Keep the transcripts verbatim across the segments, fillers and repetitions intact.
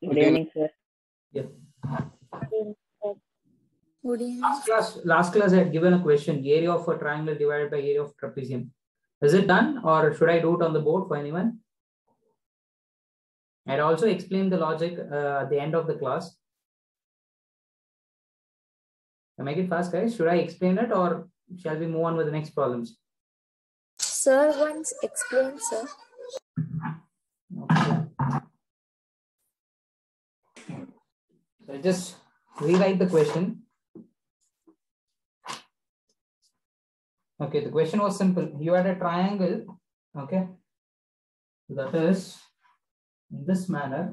Good evening, sir. Yeah. Good evening. Last class, last class I had given a question: area of a triangle divided by area of trapezium. Is it done, or should I do it on the board for anyone? I had also explained the logic uh, at the end of the class. Can I make it fast, guys? Should I explain it, or shall we move on with the next problems? Sir, once explain, sir. Okay. So I'll just rewrite the question. Okay, the question was simple. You had a triangle, okay, that is in this manner.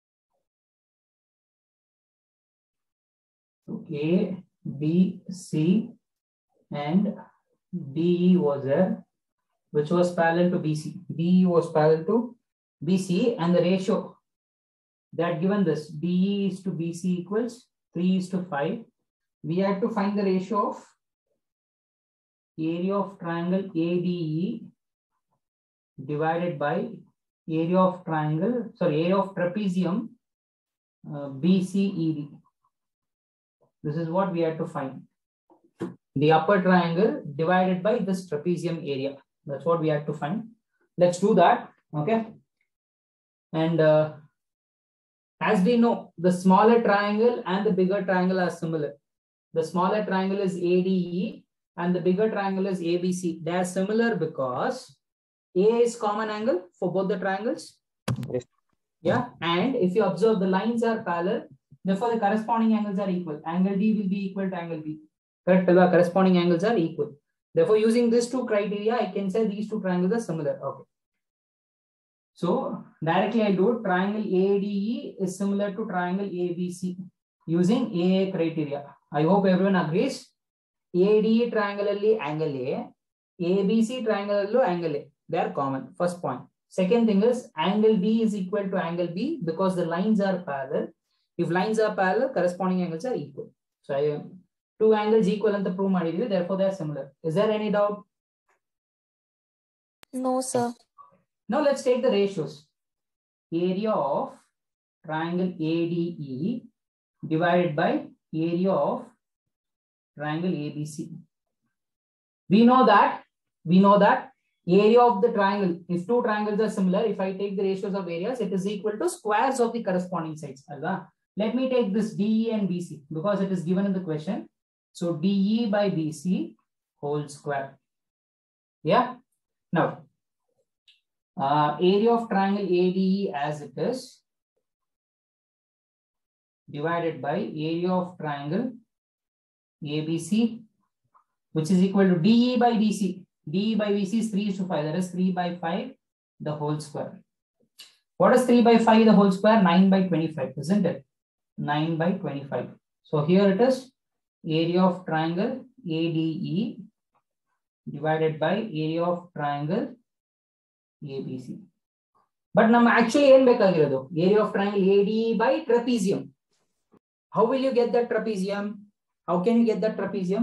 A, B, C, and D E was there, which was parallel to B C. D E was parallel to B C, and the ratio they had given this D E is to B C equals three is to five. We had to find the ratio of area of triangle A D E divided by area of triangle, sorry, area of trapezium uh, B C E D. This is what we had to find. The upper triangle divided by this trapezium area. That's what we had to find. Let's do that. Okay. And uh, as we know, the smaller triangle and the bigger triangle are similar. The smaller triangle is A D E and the bigger triangle is A B C. They are similar because A is common angle for both the triangles. Yes. Yeah. And if you observe, the lines are parallel. Therefore, the corresponding angles are equal. Angle D will be equal to angle B. Correct? Corresponding angles are equal. Therefore, using these two criteria, I can say these two triangles are similar. Okay. So, directly I do triangle A D E is similar to triangle A B C using A A criteria. I hope everyone agrees. A D E triangle angle A, A B C triangle angle A. They are common. First point. Second thing is angle B is equal to angle B because the lines are parallel. If lines are parallel, corresponding angles are equal. So I two angles equal and the prove ಮಾಡಿದೀವಿ. Therefore, they are similar. Is there any doubt? No, sir. Now let's take the ratios. Area of triangle A D E divided by area of triangle A B C. We know that we know that area of the triangle, if two triangles are similar, if I take the ratios of areas, it is equal to squares of the corresponding sides. Let me take this D E and B C because it is given in the question. So D E by B C whole square. Yeah. Now, uh, area of triangle A D E as it is divided by area of triangle A B C, which is equal to D E by B C. D E by B C is three to five. That is three by five the whole square. What is three by five the whole square? nine by twenty-five, isn't it? nine by twenty-five. So here it is area of triangle A D E divided by area of triangle A B C. But nam actually ಏನು ಬೇಕಾಗಿರೋದು? Area of triangle A D E by trapezium. How will you get that trapezium? How can you get that trapezium?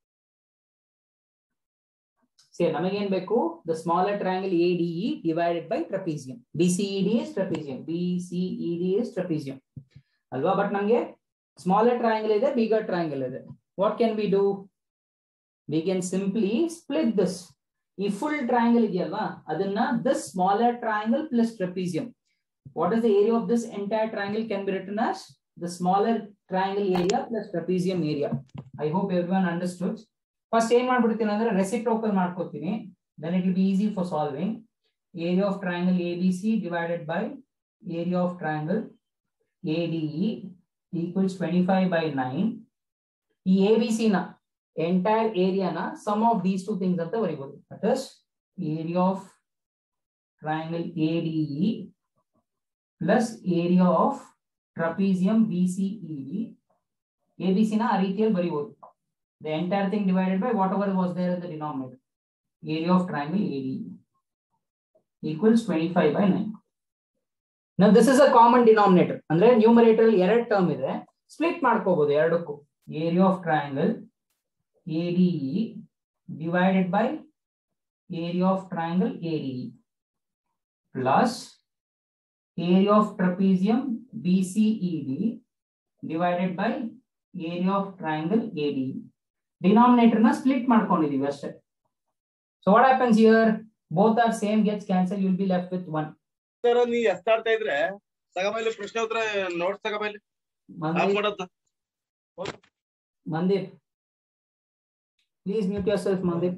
See, ನಮಗೆ ಏನು ಬೇಕು? The smaller triangle A D E divided by trapezium. B C E D is trapezium. B C E D is trapezium. Alva, but ನಮಗೆ smaller triangle ಇದೆ, bigger triangle ಇದೆ. What can we do? We can simply split this. ಈ full triangle ಇದೆಯಲ್ವಾ, ಅದನ್ನ this smaller triangle plus trapezium. What is the area of this entire triangle can be written as the smaller triangle area plus trapezium area. I hope everyone understood. First, ಏನ್ ಮಾಡ್ಬಿಡ್ತೀನಿ ಅಂದ್ರೆ reciprocal ಮಾಡ್ಕೊತೀನಿ. Then it will be easy for solving. Area of triangle A B C divided by area of triangle A D E equals twenty-five by nine. ಈ A B C na entire area na sum of these two things anta ಬರಿಬಹುದು. That is area of triangle A D E plus area of trapezium B C E D. A B C na ಆ ರೀತಿಯಲ್ಲಿ ಬರಿಬಹುದು. The entire thing divided by whatever was there in the denominator. Area of triangle A D E equals twenty-five by nine. Now this is a common denominator. ಅಂದ್ರೆ numerator ಎರಡು term ಇದೆ. Split ಮಾಡ್ಕೋಬಹುದು ಎರಡಕ್ಕೂ. Area of triangle A D E divided by area of triangle A D E plus area of trapezium B C E D divided by area of triangle A D E. Denominator na split ಮಾಡ್ಕೊಂಡಿದೀವಿ ಅಷ್ಟೇ. So what happens here? Both are same, gets cancelled. You will be left with one. Sir, ನೀ ಎಷ್ಟಾಡ್ತಾ ಇದ್ರೆ ಸಗಮೈಲಿ ಪ್ರಶ್ನೆ ಉತ್ತರ notes ಸಗಮೈಲಿ off ಮಾಡತ್ತ. Mandeep, please mute yourself, Mandeep.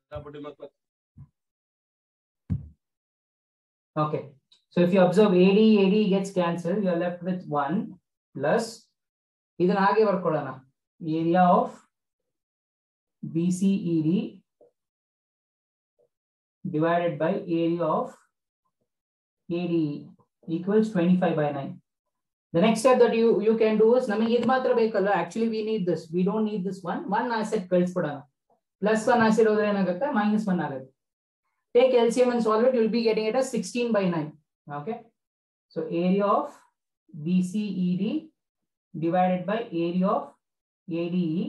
Okay. So if you observe A D, A D gets cancelled. You are left with one plus. ಇದನ್ನ ಹಾಗೆ ಬರ್ಕೊಳ್ಳೋಣ. Area of B C E D divided by area of A D E equals twenty-five by nine. The next step that you you can do is ನಮಗೆ ಇದು ಮಾತ್ರ ಬೇಕಲ್ಲ. Actually we need this. We don't need this one. One asset ಕಳಿಸ್ಬಿಡೋಣ. Plus one asset ಹೋದ್ರೆ ಏನಾಗುತ್ತೆ? Minus one ಆಗುತ್ತೆ. Take L C M and solve it. You will be getting it as sixteen by nine. Okay. So area of B C E D divided by area of A D E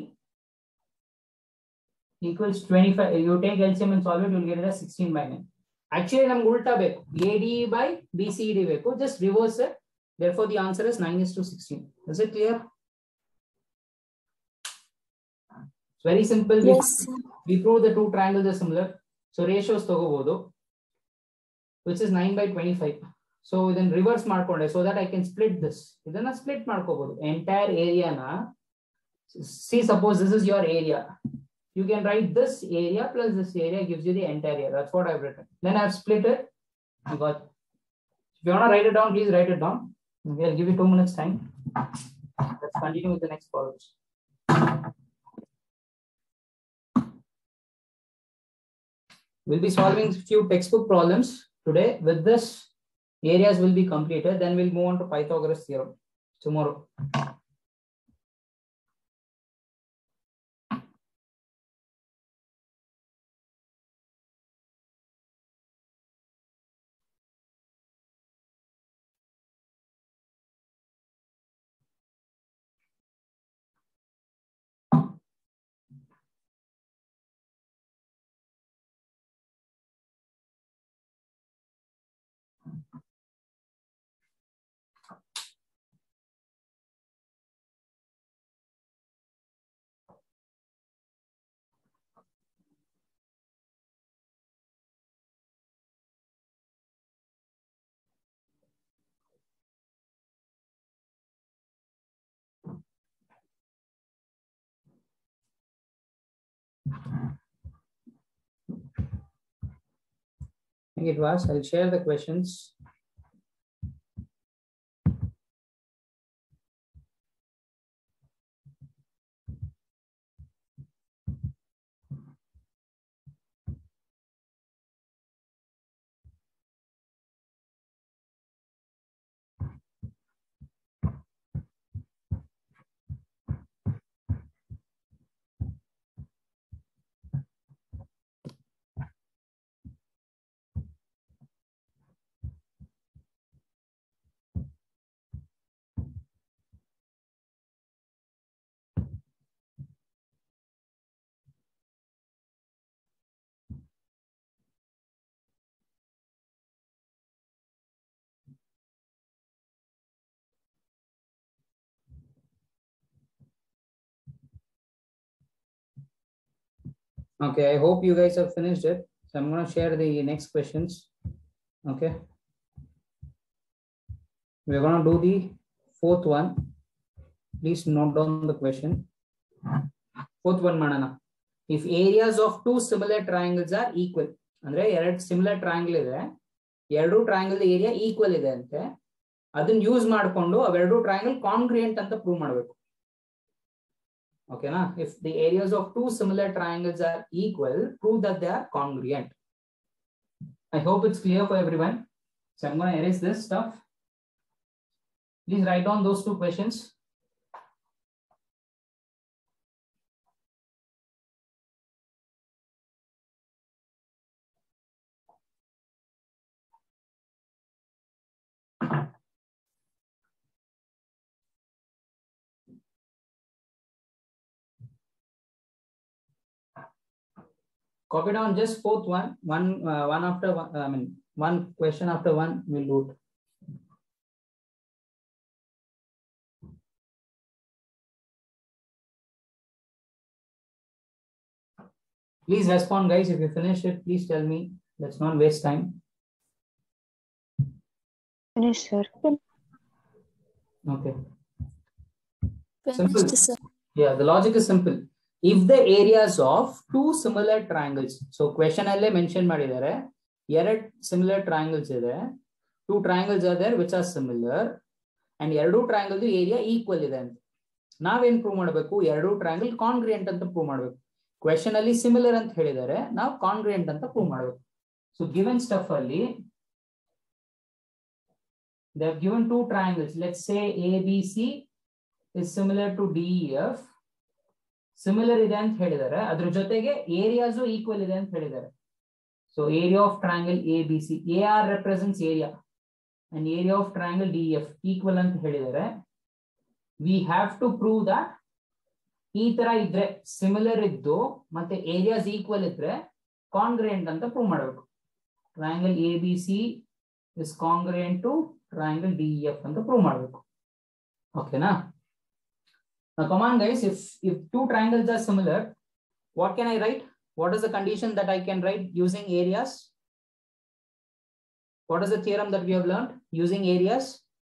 equals twenty-five. You take L C M and solve it. You will get it as sixteen by nine. Actually, ನಮ್ಗೆ ಉಲ್ಟಾ ಬೇಕು. A D E by B C E D ಬೇಕು. Just reverse it. Therefore, the answer is nine is to sixteen. Is it clear? It's very simple. Yes. We, we prove the two triangles are similar. So ratios ತಗೋಬಹುದು, which is nine by twenty-five. So then reverse ಮಾಡ್ಕೊಂಡೆ so that I can split this. ಇದನ್ನ split ಮಾಡ್ಕೋಬಹುದು. Entire area na. See, suppose this is your area. You can write this area plus this area gives you the entire area. That's what I've written. Then I've split it. You got. If you want to write it down, please write it down. Okay, I'll give you two minutes time. Let's continue with the next problems. We'll be solving few textbook problems today. With this, areas will be completed. Then we'll move on to Pythagoras theorem tomorrow. I think it was. I'll share the questions. Okay, I hope you guys have finished it. So I'm going to share the next questions. Okay. We're going to do the fourth one. Please note down the question. Fourth one, Manana. If areas of two similar triangles are equal, andre ಎರಡು similar triangle ಇದೆ, ಎರಡು triangle area equal ಇದೆ ಅಂತೆ, ಅದನ್ನ use ಮಾಡಿಕೊಂಡು ಅವೆರಡು triangle congruent ಅಂತ prove ಮಾಡಬೇಕು. Okay, na? If the areas of two similar triangles are equal, prove that they are congruent. I hope it's clear for everyone. So I'm going to erase this stuff. Please write down those two questions. Copy down just fourth one, one, uh, one after one. I mean, one question after one. We'll do it. Please respond, guys. If you finish it, please tell me. Let's not waste time. Finish, sir. Okay. Finished, Simple. sir. Yeah, the logic is simple. If the areas of two similar triangles, so question alle mention madidare, ಎರಡ್ similar triangles ಇದೆ, two triangles are there which are similar, and ಎರಡು triangle area equal ಇದೆ ಅಂತ ನಾವೇನ್ prove ಮಾಡಬೇಕು? ಎರಡು triangle ಕಾಂಗ್ರಿಯೆಂಟ್ ಅಂತ prove ಮಾಡಬೇಕು. ಕ್ವೆಶ್ಚನ್ ಅಲ್ಲಿ ಸಿಮಿಲರ್ ಅಂತ ಹೇಳಿದರೆ ನಾವು ಕಾಂಗ್ರಿಯೆಂಟ್ ಅಂತ ಪ್ರೂವ್ ಮಾಡಬೇಕು. ಸೊ ಗಿವನ್ ಸ್ಟಫ್ ಅಲ್ಲಿ they have given two triangles. Let's say A B C is similar to D E F. Similar ಇದೆ ಅಂತ ಹೇಳಿದ್ದಾರೆ, ಅದ್ರ ಜೊತೆಗೆ ಏರಿಯಾಸು ಈಕ್ವಲ್ ಇದೆ ಅಂತ ಹೇಳಿದ್ದಾರೆ. So area of triangle A B C, A R represents area and area of triangle D F equal ಅಂತ ಹೇಳಿದ್ದಾರೆ. We have to prove that ಈ ತರ ಇದ್ರೆ ಸಿಮಿಲರ್ ಇದ್ದು ಮತ್ತೆ ಏರಿಯಾಸ್ ಈಕ್ವಲ್ ಇದ್ರೆ ಕಾಂಗ್ರಿಯೆಂಟ್ ಅಂತ ಪ್ರೂವ್ ಮಾಡಬೇಕು. Triangle A B C is congruent to triangle D F ಅಂತ ಪ್ರೂವ್ ಮಾಡಬೇಕು. ಓಕೆನಾ? Now come on guys, if if two triangles are similar, what can I write? What is the condition that I can write using areas? What is the theorem that we have learned using areas?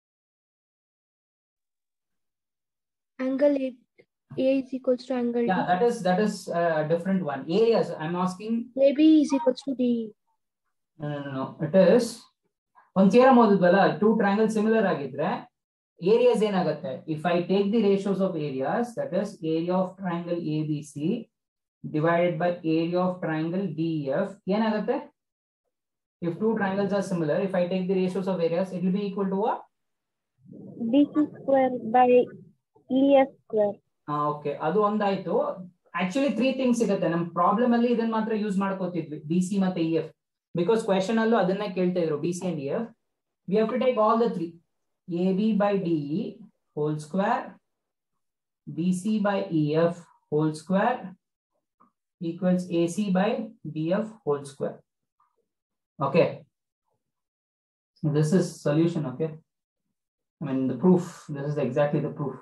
Angle A, A is equals to angle Yeah, D. that is that is a different one. Areas, I'm asking. A B is equals to D. No, no, no, no. It is one theorem ಓದಿದ್ವಲ್ಲ, two triangles similar ಆಗಿದ್ರೆ areas ಏನಾಗುತ್ತೆ? If I take the ratios of areas, that is area of triangle A B C divided by area of triangle D E F, ಏನಾಗುತ್ತೆ? If two triangles are similar, if I take the ratios of areas, it will be equal to what? B C square by E F square. Ah, okay, ಅದು ಒಂದಾಯ್ತು. Actually three things ಸಿಗುತ್ತೆ. ನಮ್ಮ problem ಅಲ್ಲಿ ಇದನ್ನ ಮಾತ್ರ use ಮಾಡ್ಕೋತಿದ್ವಿ, B C ಮತ್ತೆ E F, because question ಅಲ್ಲೂ ಅದನ್ನೇ ಕೇಳ್ತಾ ಇದ್ರು, B C and E F. We have to take all the three. A B by D E whole square, B C by E F whole square equals A C by D F whole square. Okay. This is solution. Okay. I mean the proof. This is exactly the proof.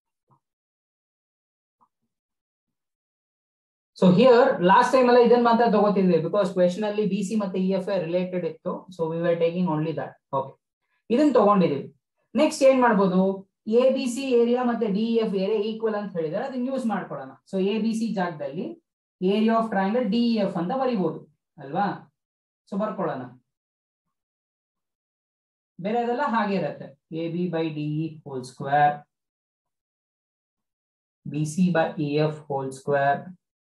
So here last time alla idan matra tagotidve because question alli B C matte E F related ittu, so we were taking only that. Okay. Idan tagondidivi. Next ಏನ್ ಮಾಡ್ಬೋದು? A B C area ಮತ್ತೆ D F area equal ಅಂತ ಹೇಳಿದ್ರೆ ಅದನ್ನ use ಮಾಡ್ಕೊಳ್ಳೋಣ. So A B C ಜಾಗದಲ್ಲಿ area of triangle D F ಅಂತ ಬರಿಬಹುದು ಅಲ್ವಾ? ಸೊ ಬರ್ಕೊಳ್ಳೋಣ. ಬೇರೆ ಅದೆಲ್ಲ ಹಾಗೆ ಇರುತ್ತೆ. A B by D whole square, B C by E F whole square,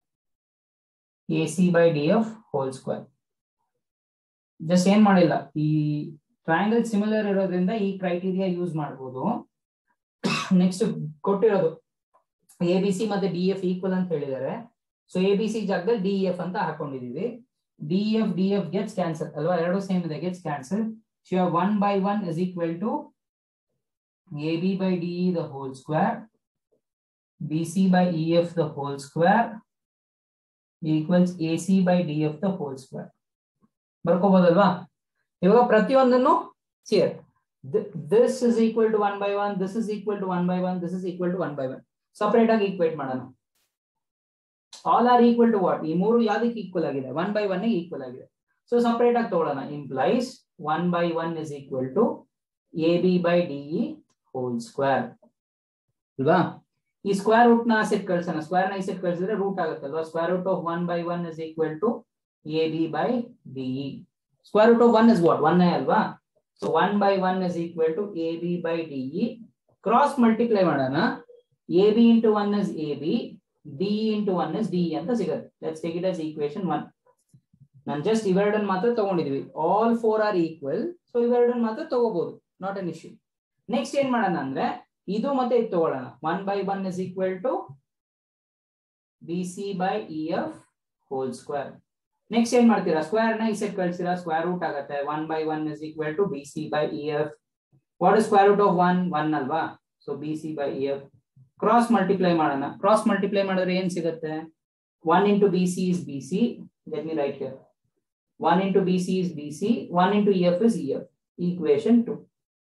A C by D F whole square. Just ಏನ್ ಮಾಡಿಲ್ಲ, ಈ ಟ್ರಯಾಂಗಲ್ ಸಿಮಿಲರ್ ಇರೋದ್ರಿಂದ ಈ ಕ್ರೈಟೀರಿಯಾ ಯೂಸ್ ಮಾಡಬಹುದು. ನೆಕ್ಸ್ಟ್ ಕೊಟ್ಟಿರೋದು ಎ ಬಿ ಸಿ ಮತ್ತೆ ಡಿ ಎಫ್ ಈಕ್ವಲ್ ಅಂತ ಹೇಳಿದ್ದಾರೆ. ಸೊ ಎ ಬಿ ಸಿ ಜಾಗದಲ್ಲಿ ಡಿ ಎಫ್ ಅಂತ ಹಾಕೊಂಡಿದೀವಿ. D F D F gets cancel ಅಲ್ವಾ? ಎರಡು ಸೇಮ್ ಇದೆ, gets cancel. So one by one is equal to A B by D the whole square, B C by E F the whole square equals A C by D F the whole square. ಬರ್ಕೋಬಹುದಲ್ವಾ? ಇವಾಗ ಪ್ರತಿಯೊಂದನ್ನು here this is equal to one by one, this is equal to one by one, this is equal to one by one. Separate ಆಗಿ equate ಮಾಡೋಣ. All are equal to what? ಈ ಮೂರು ಯಾವ್ದಕ್ಕೆ equal ಆಗಿದೆ? One by one equal ಆಗಿದೆ. So separate ಆಗಿ ತಗೊಳ್ಳೋಣ. Implies one by one is equal to A B by D whole square ಅಲ್ವಾ? ಈ ಸ್ಕ್ವೇರ್ ರೂಟ್ ನ ಆಸೆಟ್ ಕಳ್ಸೋಣ. ಸ್ಕ್ವೇರ್ ನ ಆಸೆಟ್ ಕಳ್ಸಿದ್ರೆ ರೂಟ್ ಆಗುತ್ತಲ್ವಾ? Square root of one by one is equal to A B by D. Square root of one is what? one alva. So one by one is equal to A B by D E. Cross multiply madana. A B into one is A B. D into one is D E anta sigate. Let's take it as equation one. Nan just iveradon matra tagondidvi. All four are equal. So iveradon matra tagobodu. Not an issue. Next ಏನ್ ಮಾಡೋಣ ಅಂದ್ರೆ ಇದು ಮತ್ತೆ ಇದು ತಗೊಳ್ಳೋಣ. one by one is equal to B C by E F whole square. Next ಏನ್ ಮಾಡ್ತೀರಾ? Square ನ ಈ ಸೆಟ್ ಕಳಿಸ್ತೀರಾ, ಸ್ಕ್ವೇರ್ ರೂಟ್ ಆಗುತ್ತೆ. One by one is equal to B C by E F. What is square root of one? One ಅಲ್ವಾ? So B C by E F. Cross multiply ಮಾಡೋಣ. Cross multiply ಮಾಡಿದ್ರೆ ಏನ್ ಸಿಗುತ್ತೆ? One into B C is B C. Let me write here. One into B C is B C. One into E F is E F. Equation two.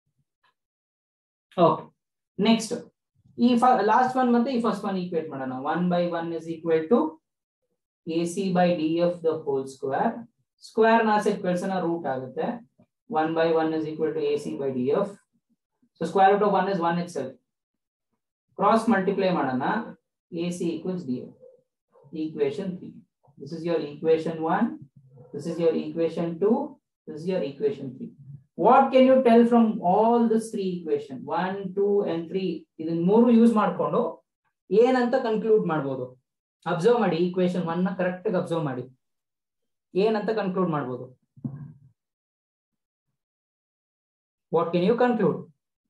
Okay. Next ಈ last one ಮತ್ತೆ ಈ first one equate ಮಾಡೋಣ. One by one is equal to A C by D F the whole square. Square na set person root agute. one by one is equal to A C by D F. So square root of one is one itself. Cross multiply madana. A C equals D F. Equation three. This is your equation one. This is your equation two. This is your equation three. What can you tell from all these three equations? one, two, and three. Idin mooru use madkondo ಏನಂತ conclude ಮಾಡಬಹುದು? Observe ಮಾಡಿ equation one ನ correct ಆಗಿ observe ಮಾಡಿ ಏನಂತ conclude ಮಾಡಬಹುದು? What can you conclude?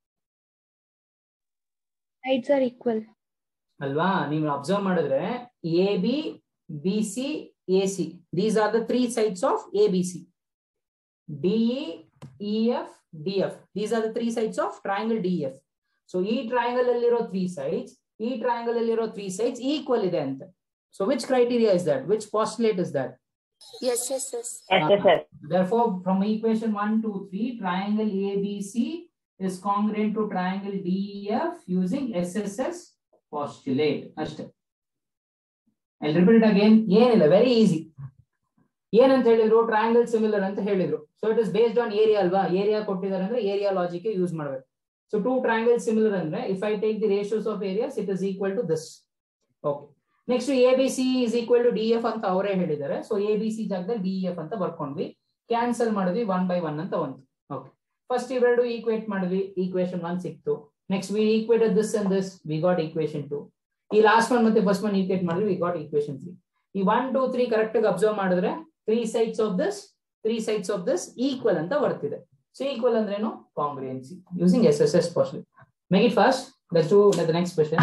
Sides are equal. ಅಲ್ವಾ? ನೀವು ಅಬ್ಸರ್ವ್ ಮಾಡಿದ್ರೆ A B B C A C these are the three sides of A B C. D E F D F these are the three sides of triangle D F. So ಈ triangle ಅಲ್ಲಿರೋ three sides ಈ triangle ಅಲ್ಲಿರೋ three sides equal ಇದೆ ಅಂತ. So which criteria is that? Which postulate is that? Yes, yes, yes. Yes, yes, yes. Therefore, from equation one, two, three, triangle A B C is congruent to triangle D E F using S S S postulate. Ashte. I'll repeat it again. ಏನಲ್ಲ, very easy. ಏನಂತ ಹೇಳಿದ್ರು? Triangle similar ಅಂತ ಹೇಳಿದ್ರು. So it is based on area ಅಲ್ವಾ? Area ಕೊಟ್ಟಿದ್ದಾರೆ ಅಂದ್ರೆ area logic use ಮಾಡಬೇಕು. So two triangle similar ಅಂದ್ರೆ if I take the ratios of areas it is equal to this. Okay, next A B C is equal to D F ಅಂತ ಅವರೇ ಹೇಳಿದ್ದಾರೆ. So A B C ಜಾಗದಲ್ಲಿ D F ಅಂತ ಬರ್ಕೊಂಡ್ವಿ, cancel ಮಾಡಿದ್ವಿ, one by one ಅಂತ ಬಂತು. Okay, first ಇವೆರಡು ಈಕ್ವೇಟ್ ಮಾಡಿದ್ವಿ, ಈಕ್ವೇಶನ್ ಒನ್ ಸಿಕ್ತು. Next we equated this and this, we got equation two. ಈ ಲಾಸ್ಟ್ ಒನ್ ಮತ್ತೆ ಫಸ್ಟ್ ಒನ್ ಈಕ್ವೇಟ್ ಮಾಡಿದ್ವಿ, ವಿ ಗಾಟ್ ಈಕ್ವೇಶನ್ ತ್ರೀ. ಈ ಒನ್ ಟೂ ತ್ರೀ ಕರೆಕ್ಟ್ ಆಗಿ ಅಬ್ಸರ್ವ್ ಮಾಡಿದ್ರೆ three sides of this three sides of this equal ಅಂತ ಬರ್ತಿದೆ. So equal ಅಂದ್ರೇನು? Congruency using S S S postulate. Make it fast. Let's do the next question.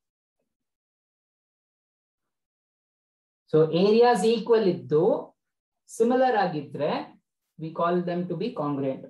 So areas equal ಇದ್ದು similar ಆಗಿದ್ರೆ we call them to B congruent.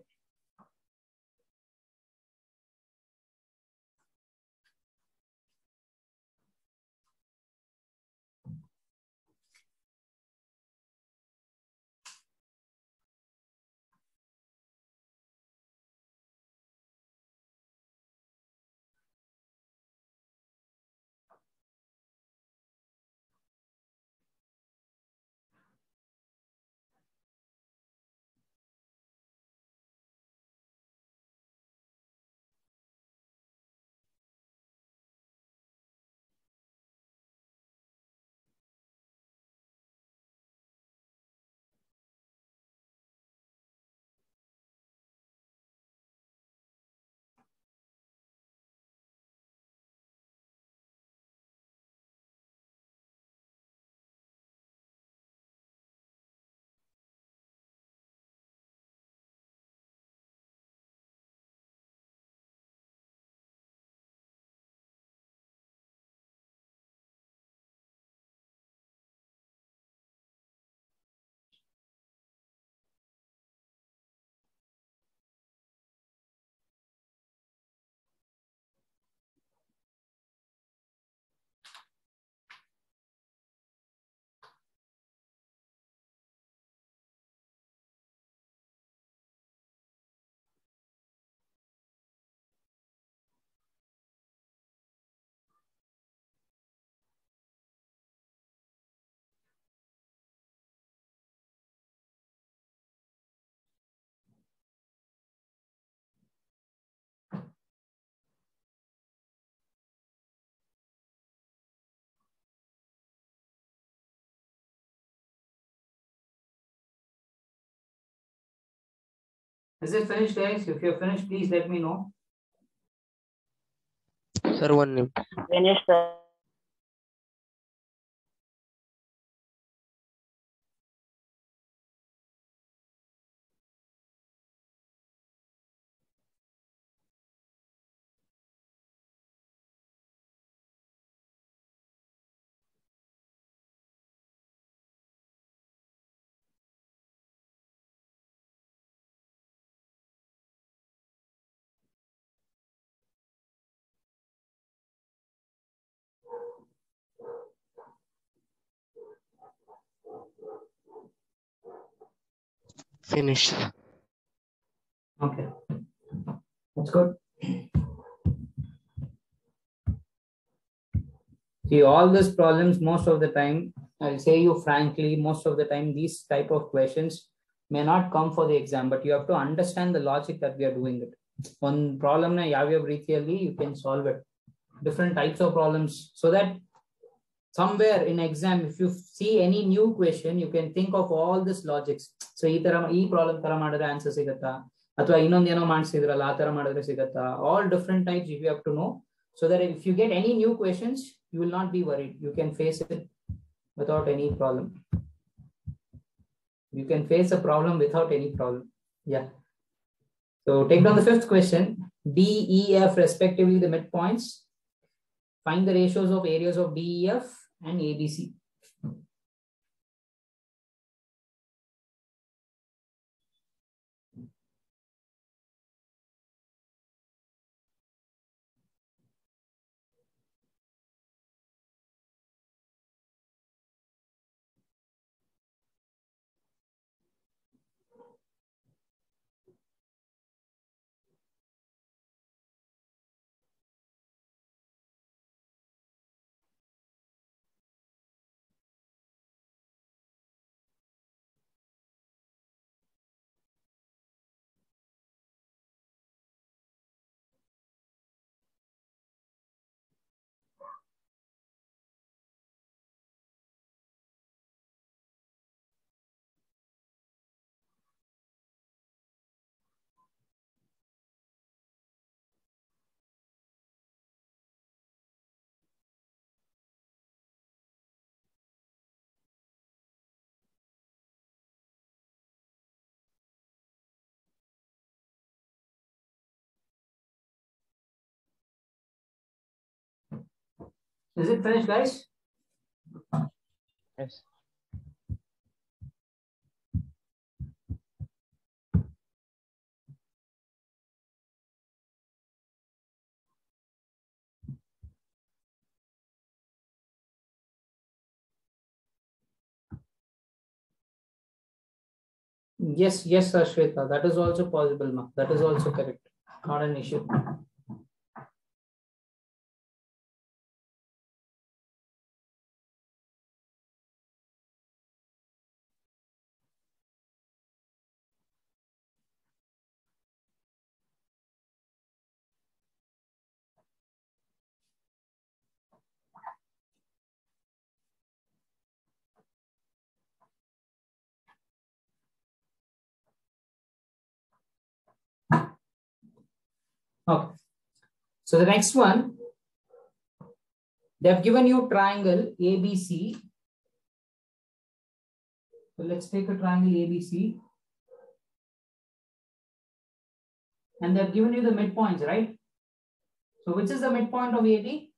Is it finished, guys? If you're finished, please let me know. Sir, one name. Finished, sir. Finished. Okay, that's good. See, all these problems most of the time I'll say you frankly, most of the time these type of questions may not come for the exam, but you have to understand the logic that we are doing it. One problem na yav reethiyalli you can solve it. Different types of problems, so that somewhere in exam, if you see any new question, you can think of all this logics. So ee tara ee problem tara madidre answer sigutta, athwa innond eno ಮಾಡ್ಸಿದ್ರಲ್ಲ ಆ ತರ ಮಾಡಿದ್ರೆ ಸಿಗುತ್ತಾ, all different types if you have to know, so that if you get any new questions, you will not be worried. You can face it without any problem. You can face a problem without any problem. Yeah. So take down the fifth question. D, E, F respectively the midpoints. Find the ratios of areas of D, E, F and A B C. Is it finished, guys? Yes. Yes, yes, Ashweta. That is also possible, ma. That is also correct. Not an issue. Okay. So the next one, they have given you triangle A B C. So let's take a triangle A B C. And they have given you the midpoints, right? So which is the midpoint of A B?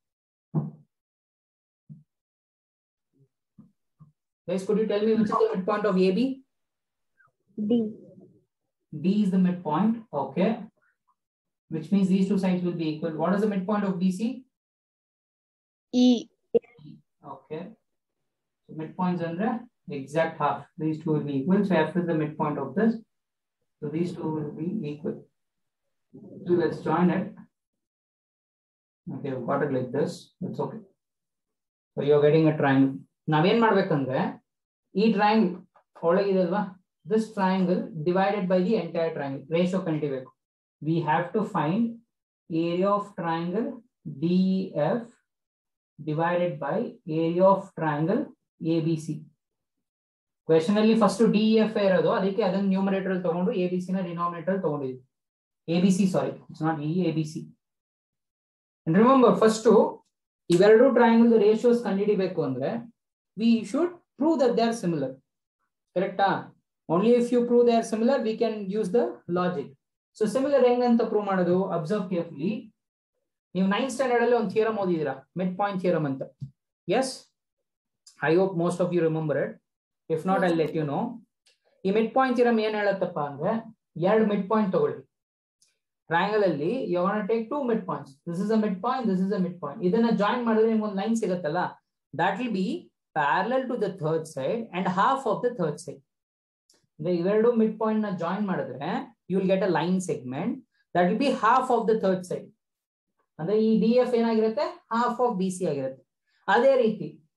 Guys, could you tell me which is the midpoint of A B? D. D is the midpoint. Okay. Which means these two sides will be equal. What is the midpoint of B C? E. Okay. So midpoints under exact half. These two will be equal. So F is the midpoint of this. So these two will be equal. So let's join it. Okay, we've got it like this. That's okay. So you're getting a triangle. Now, ಏನು ಮಾಡಬೇಕಂದ್ರೆ ಈ triangle ಒಳಗಿದೆ ಅಲ್ವಾ, this triangle divided by the entire triangle. Ratio ಕಂಡುಹಿಡಿಯಬೇಕು. We have to find area of triangle D E F divided by area of triangle A B C. Question ಅಲ್ಲಿ first D E F ಇರೋದು, ಅದಕ್ಕೆ ಅದನ್ನ numerator ಅಲ್ಲಿ ತಗೊಂಡು A B C ನ denominator ಅಲ್ಲಿ ತಗೊಂಡಿದ್ವಿ. A B C, sorry, it's not E, A B C. And remember, first ಇವೆರಡು triangle ratios ಕಂಡುಹಿಡಿಯಬೇಕು ಅಂದ್ರೆ we should prove that they are similar. Correct? Only if you prove they are similar, we can use the logic. So similar ಹೆಂಗಂತ prove ಮಾಡೋದು? Observe carefully. ನೀವು ninth standard ಅಲ್ಲಿ ಒಂದು theorem ಓದಿದ್ದೀರಾ, mid point theorem ಅಂತ. Yes, I hope most of you remember it. If not I let you know. ಈ mid point theorem ಏನ್ ಹೇಳತ್ತಪ್ಪ ಅಂದ್ರೆ, ಎರಡು ಮಿಡ್ ಪಾಯಿಂಟ್ ತಗೊಳ್ಳಿ. ಟ್ರಯಾಂಗಲ್ ಅಲ್ಲಿ you want to take two mid points. This is a mid point, this is a mid point. ಇದನ್ನ join ಮಾಡಿದ್ರೆ ನಿಮ್ಗೆ ಒಂದು ಲೈನ್ ಸಿಗುತ್ತಲ್ಲ, that will be parallel to the third side and half of the third side. ಇವೆರಡು mid point ನ join ಮಾಡಿದ್ರೆ you will get a line segment that will be half of the third side. ಅಂದ್ರೆ ಈ D F ಏನಾಗಿರುತ್ತೆ, half of B C ಆಗಿರುತ್ತೆ. ಅದೇ ರೀತಿ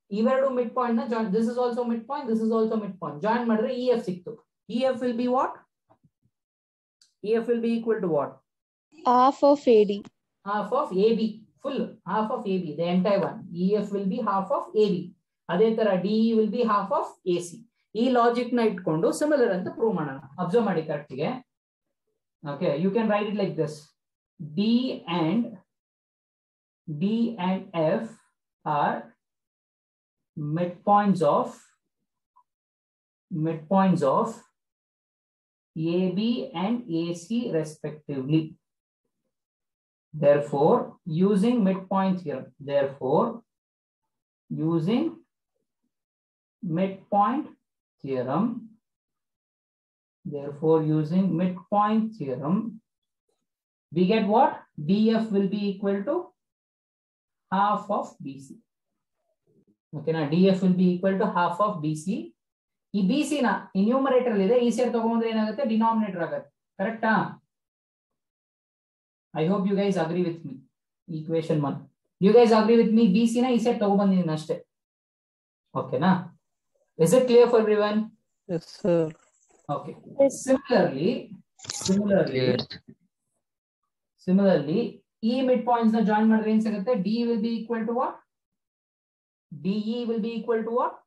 ಇವೆರಡು ಮಿಡ್ ಪಾಯಿಂಟ್ ನ join, this is also mid point, this is also mid point, join ಮಾಡಿದ್ರೆ E F ಸಿಕ್ತು. E F will be what? E F will be equal to what? Half of A D. Half of A B, full half of A B, the entire one. E F will be half of A B. ಅದೇ ತರ D E will be half of A C. ಈ logic ನ ಇಟ್ಕೊಂಡು similar ಅಂತ prove ಮಾಡೋಣ. Observe ಮಾಡಿ correct ಗೆ. Okay, you can write it like this. D and D and F are midpoints of midpoints of A B and A C respectively. Therefore, using midpoint theorem, therefore, using midpoint theorem, therefore, using midpoint theorem, we get what? D F will be equal to half of B C. Okay, now D F will be equal to half of B C. ಈ B C ನ numerator ಇದೆ, ಈ side ತಗೊಂಡ್ರೆ ಏನಾಗುತ್ತೆ? Denominator ಆಗುತ್ತೆ. ಕರೆಕ್ಟಾ? I hope you guys agree with me. Equation one. You guys agree with me? B C na is ತಗೊಬಂದಿದ್ದೀನಿ ಅಷ್ಟೇ. Okay na? Is it clear for everyone? Yes, sir. Okay. Similarly, similarly, similarly, E midpoints na join ಮಾಡಿದ್ರೆ ಏನು ಸಿಗುತ್ತೆ? D will be equal to what? D E will be equal to what?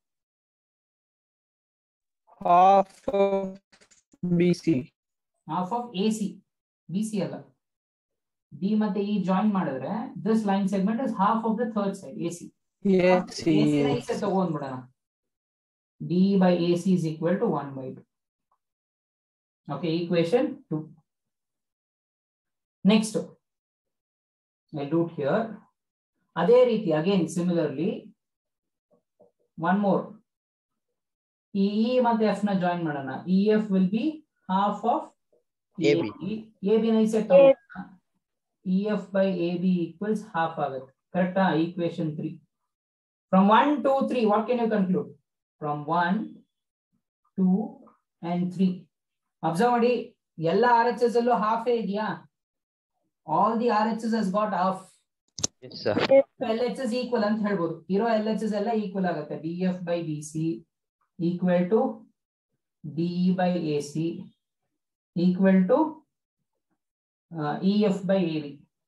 Half of B C. Half of A C. B C ಅಲ್ಲ. D ಮತ್ತೆ E join ಮಾಡಿದ್ರೆ this line segment is half of the third side A C. Yes, A C ನ ಈ side ತಗೊಂಡ್ಬಿಡೋಣ. D by A C is equal to one by two. Okay, equation two. Next, I'll do it here. ಅದೇ ರೀತಿ again similarly one more. E ಮತ್ತೆ F ನ join ಮಾಡೋಣ. E F will be half of A B. A B ನ ಈ side ತಗೊಂಡ್ಬಿಡೋಣ. E F by A B equals half ಆಗುತ್ತೆ. ಕರೆಕ್ಟಾ? Equation three. From one, two, three, what can you conclude? From one, two, and three. Observe ಮಾಡಿ, ಎಲ್ಲ R H S ಅಲ್ಲೂ half ಇದೆಯಾ? All the R H S has got half. Yes, sir. L H S equal ಅಂತ ಹೇಳ್ಬೋದು. ಇರೋ L H S ಎಲ್ಲ equal ಆಗುತ್ತೆ. D F by B C equal to D E by A C equal to uh, E F by A B.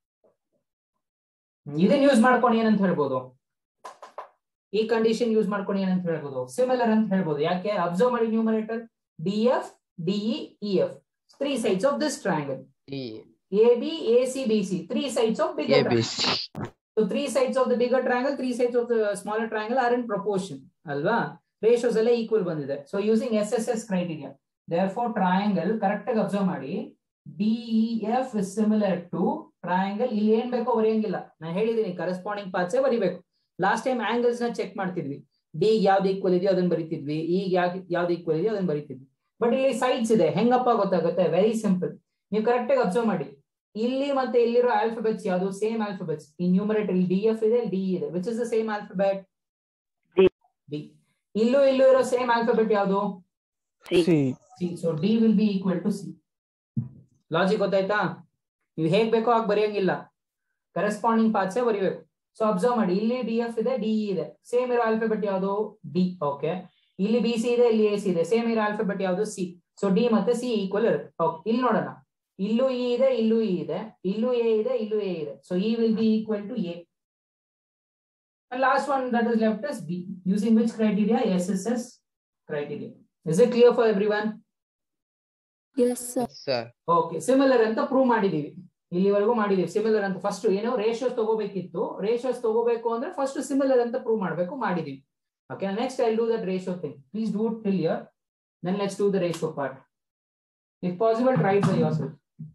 ಇದನ್ನ use ಮಾಡ್ಕೊಂಡು ಏನಂತ ಹೇಳ್ಬೋದು? ಈ ಕಂಡೀಷನ್ ಯೂಸ್ ಮಾಡ್ಕೊಂಡು ಏನಂತ ಹೇಳ್ಬೋದು? ಸಿಮಿಲರ್ ಅಂತ ಹೇಳ್ಬೋದು. ಯಾಕೆ? ಅಬ್ಸರ್ವ್ ಮಾಡಿ, numerator D F, D E, E F, three sides of this triangle. A B, A C, B C, three sides of bigger triangle. So three sides of the bigger triangle, three sides of the smaller triangle are in proportion. ಅಲ್ವಾ? Ratios ಎಲ್ಲ equal ಬಂದಿದೆ. So using S S S criteria, therefore triangle correct ಆಗಿ observe ಮಾಡಿ, D E F is similar to triangle. ಇಲ್ಲಿ ಏನ್ ಬೇಕೋ ಬರೆಯಂಗಿಲ್ಲ, ನಾನು ಹೇಳಿದೀನಿ ಕರೆಸ್ಪಾಂಡಿಂಗ್ ಪಾರ್ಟ್ಸ್ ಬರಿಬೇಕು. ಲಾಸ್ಟ್ ಟೈಮ್ ಆಂಗಲ್ಸ್ ನ ಚೆಕ್ ಮಾಡ್ತಿದ್ವಿ, ಡಿ ಯಾವ್ದು ಈಕ್ವಲ್ ಇದೆಯೋ ಅದನ್ನ ಬರಿತಿದ್ವಿ, ಈಗ ಯಾವ್ದು ಈಕ್ವಲ್ ಇದೆಯೋ ಅದನ್ನ ಬರಿತಿದ್ವಿ. ಬಟ್ ಇಲ್ಲಿ ಸೈಡ್ಸ್ ಇದೆ, ಹೆಂಗಪ್ಪ ಗೊತ್ತಾಗುತ್ತೆ? Very simple. ನೀವು ಕರೆಕ್ಟ್ ಆಗಿ ಅಬ್ಸರ್ವ್ ಮಾಡಿ, ಇಲ್ಲಿ ಮತ್ತೆ ಇಲ್ಲಿರೋ ಆಲ್ಫಾಬೆಟ್ಸ್ ಯಾವುದು? Same alphabets. ಈ ನ್ಯೂಮರೇಟರ್ ಡಿ ಎಫ್ ಇದೆ, ಡಿ ಇದೆ, which is the same alphabet? D. ಇಲ್ಲೂ ಇಲ್ಲೂ ಇರೋ ಸೇಮ್ ಆಲ್ಫಾಬೆಟ್ ಯಾವುದು? C. So D will be equal to C. Logic ಗೊತ್ತಾಯ್ತಾ? ನೀವು ಹೇಗ್ ಬೇಕೋ ಹಾಗೆ ಬರೆಯಂಗಿಲ್ಲ, ಕರೆಸ್ಪಾಂಡಿಂಗ್ ಪಾರ್ಟ್ಸ್ ಬರಿಬೇಕು. ಸೊ ಅಬ್ಸರ್ವ್ ಮಾಡಿ, ಇಲ್ಲಿ ಡಿ ಎಫ್ ಇದೆ, ಡಿ ಇದೆ, ಸೇಮ್ ಇರೋ ಆಲ್ಫಾಬೆಟ್ ಯಾವುದು? ಡಿ. ಓಕೆ, ಇಲ್ಲಿ ಬಿ ಸಿ ಇದೆ, ಇಲ್ಲಿ ಎ ಸಿ ಇದೆ, ಸೇಮ್ ಇರೋ ಆಲ್ಫಾಬೆಟ್ ಯಾವುದು? ಸಿ. ಸೊ ಡಿ ಮತ್ತೆ ಸಿ ಈಕ್ವಲ್ ಇರುತ್ತೆ. ಓಕೆ, ಇಲ್ಲಿ ನೋಡೋಣ, ಇಲ್ಲೂ ಇ ಇದೆ, ಇಲ್ಲೂ ಇ ಇದೆ, ಇಲ್ಲೂ ಎ ಇದೆ, ಇಲ್ಲೂ ಎ ಇದೆ. So E will be equal to A. And last one that is left is B. Using which criteria? S S S criteria. Is it clear for everyone? Yes, sir. Yes, sir. Okay, similar ಅಂತ prove ಮಾಡಿದೀವಿ, ಇಲ್ಲಿವರೆಗೂ ಮಾಡಿದೀವಿ. Similar ಅಂತ first ಏನೋ ratios ತಗೋಬೇಕಿತ್ತು, ratios ತಗೋಬೇಕು ಅಂದ್ರೆ first similar ಅಂತ prove ಮಾಡಬೇಕು, ಮಾಡಿದೀವಿ. Okay, next I'll do that ratio thing. Please do it till here. Then let's do the ratio part. If possible, try it by yourself.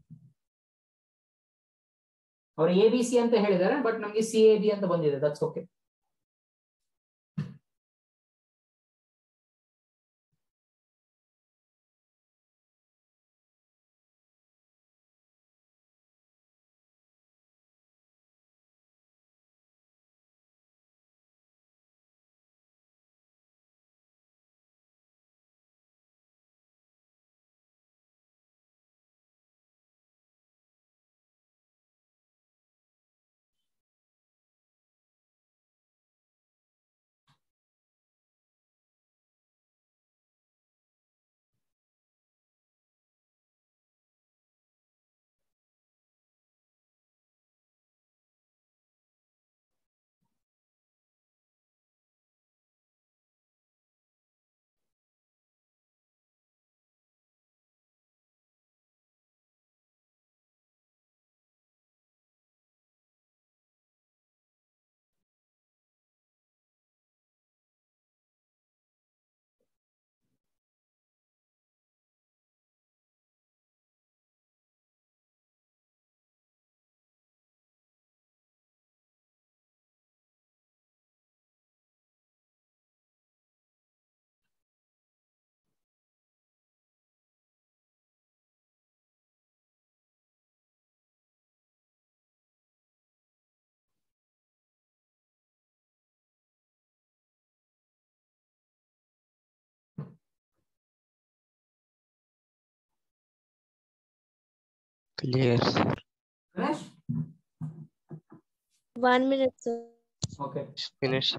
ಅವ್ರು A B C ಅಂತ ಹೇಳಿದ್ದಾರೆ, but ನಮ್ಗೆ C A B ಅಂತ ಬಂದಿದೆ. That's okay. Clear, sir. Finish? One minute, sir. Okay. Finish.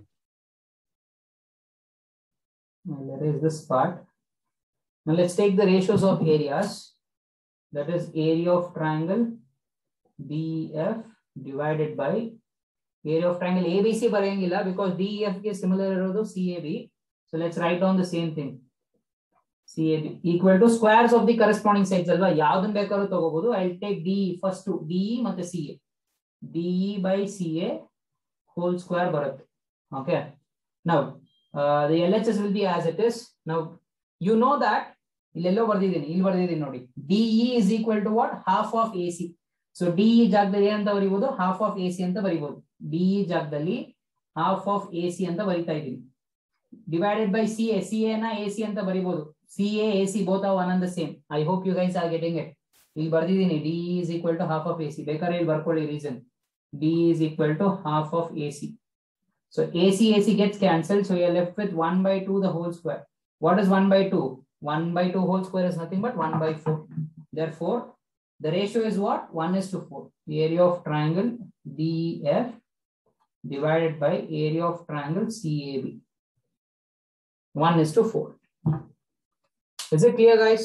Now there is this part. Now let's take the ratios of areas. That is area of triangle D E F divided by area of triangle A B C barayangilla because D E F is similar to C A B. So let's write down the same thing. C A B equal to squares of the corresponding sides alva yavudan bekaru tagobodu. I'll take D E first to D E matte C A. D E by C A whole square barutte. Okay. Now uh, the L H S will be as it is. Now you know that illello bardidini illi bardidini nodi. D E is equal to what? Half of A C. So D E ಜಾಗದಲ್ಲಿ ಏನಂತ ಬರಿಬಹುದು? Half of A C ಅಂತ ಬರಿಬಹುದು. D E ಜಾಗದಲ್ಲಿ half of A C ಅಂತ ಬರಿತಾ ಇದ್ದೀನಿ. Divided by C A. C A na A C ಅಂತ ಬರಿಬಹುದು. C A, A C both are one and the same. I hope you guys are getting it. ಇಲ್ಲಿ ಬರ್ದಿದ್ದೀನಿ D E is equal to half of A C. ಬೇಕಾದ್ರೆ ಇಲ್ಲಿ ಬರ್ಕೊಳ್ಳಿ reason. D E is equal to half of A C. So A C, A C gets cancelled. So you are left with one by two the whole square. What is one by two? one by two whole square is nothing but one by four. Therefore, the ratio is what? one is to four. The area of triangle D E F divided by area of triangle C A B. one is to four. Is it clear, guys?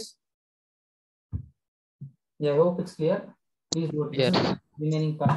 Yeah, I hope it's clear. Please do it. Yes. Remaining part.